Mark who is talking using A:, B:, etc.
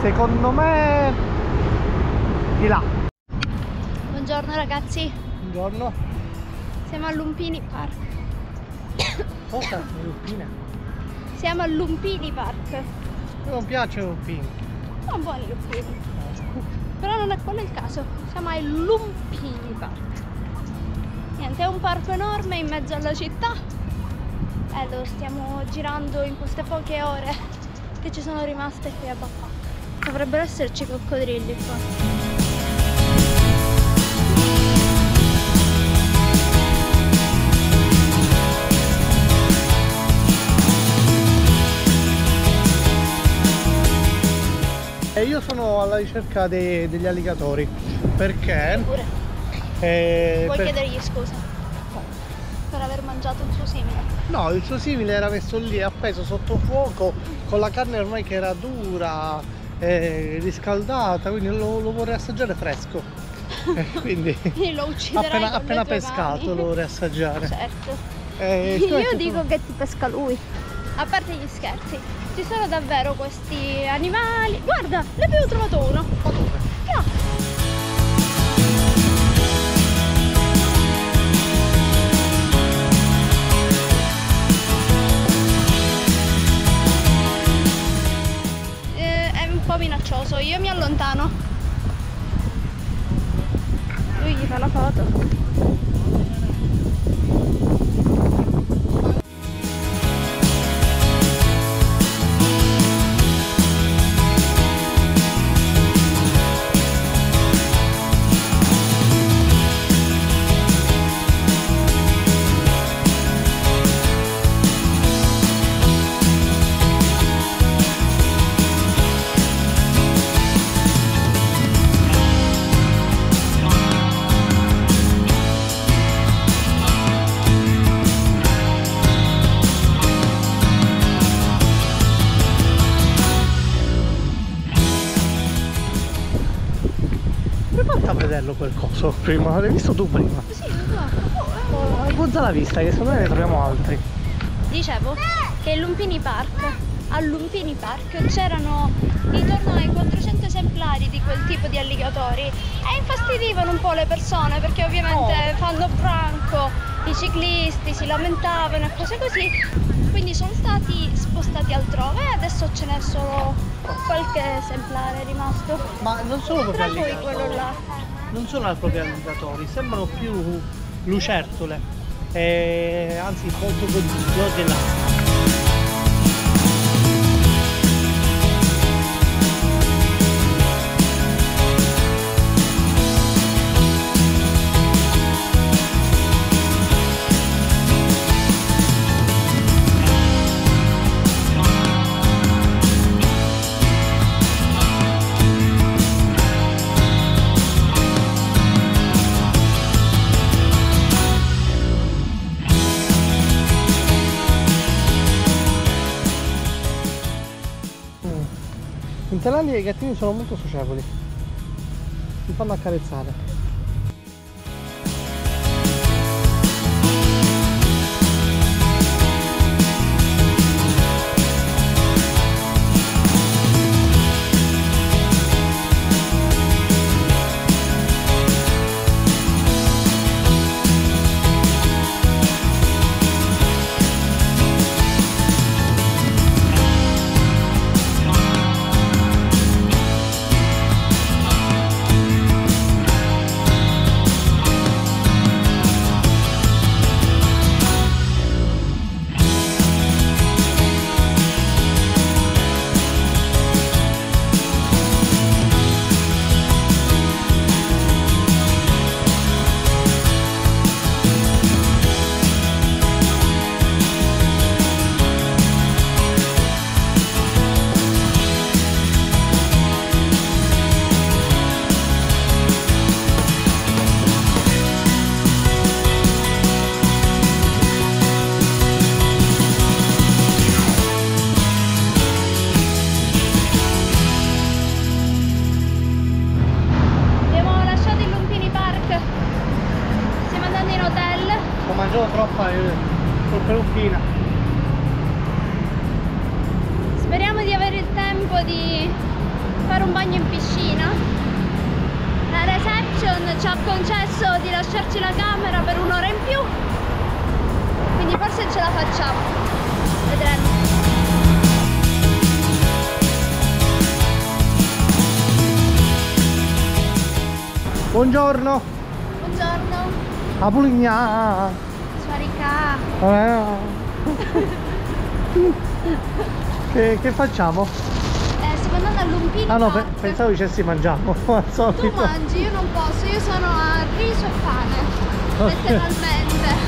A: secondo me di là.
B: Buongiorno ragazzi.
A: Buongiorno.
B: Siamo a Lumpini Park.
A: Cosa? Lumpina?
B: Siamo a Lumpini Park.
A: Non piace Lumpini.
B: Sono buoni i lumpini. Però non è quello il caso. Siamo ai Lumpini Park. Niente, è un parco enorme in mezzo alla città. E lo stiamo girando in queste poche ore che ci sono rimaste qui a Baffa. Dovrebbero esserci coccodrilli qua.
A: E io sono alla ricerca degli alligatori perché
B: Pure. Vuoi chiedergli scusa per aver mangiato il suo simile?
A: No, il suo simile era messo lì appeso sotto fuoco con la carne ormai che era dura, riscaldata, quindi lo vorrei assaggiare fresco. Quindi
B: lo ucciderai
A: appena pescato lo vorrei assaggiare.
B: Certo. Io dico che ti pesca lui. A parte gli scherzi, ci sono davvero questi animali. Guarda, ne abbiamo trovato uno.
A: Ma dove?
B: Là. È un po' minaccioso, io mi allontano. Lui gli fa la foto.
A: A vederlo quel coso prima, l'hai visto tu prima?
B: Sì, guarda.
A: Buzza la vista che secondo me ne troviamo altri.
B: Dicevo che a Lumpini Park c'erano intorno ai 400 esemplari di quel tipo di alligatori e infastidivano un po' le persone perché ovviamente fanno branco, i ciclisti si lamentavano e cose così, quindi sono stati spostati altrove e adesso ce n'è solo qualche esemplare rimasto.
A: Ma non sono proprio
B: Tra cui
A: alligatori.
B: quello là.
A: Non sono proprio alligatori, sembrano più lucertole, anzi molto godelate. In Thailandia i gattini sono molto socievoli, si fanno accarezzare. mangiato troppa peluffina.
B: Speriamo di avere il tempo di fare un bagno in piscina. La reception ci ha concesso di lasciarci la camera per un'ora in più, quindi forse ce la facciamo, vedremo.
A: Buongiorno.
B: Buongiorno.
A: A Puglia.
B: Suarica.
A: Che facciamo?
B: Stiamo andando a Lumpini
A: Ah no,
B: Park.
A: pensavo dicessi mangiamo. Al
B: Tu
A: solito.
B: mangi, io non posso, io sono a riso e pane, letteralmente.